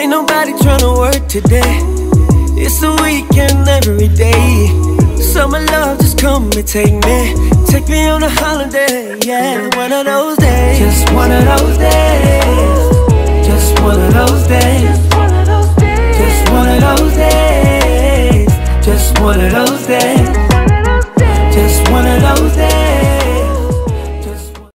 Ain't nobody tryna work today. It's the weekend every day. Summer love, just come and take me. Take me on a holiday, yeah. One of those days. Just one of those days. Just one of those days. Just one of those days. Just one of those days.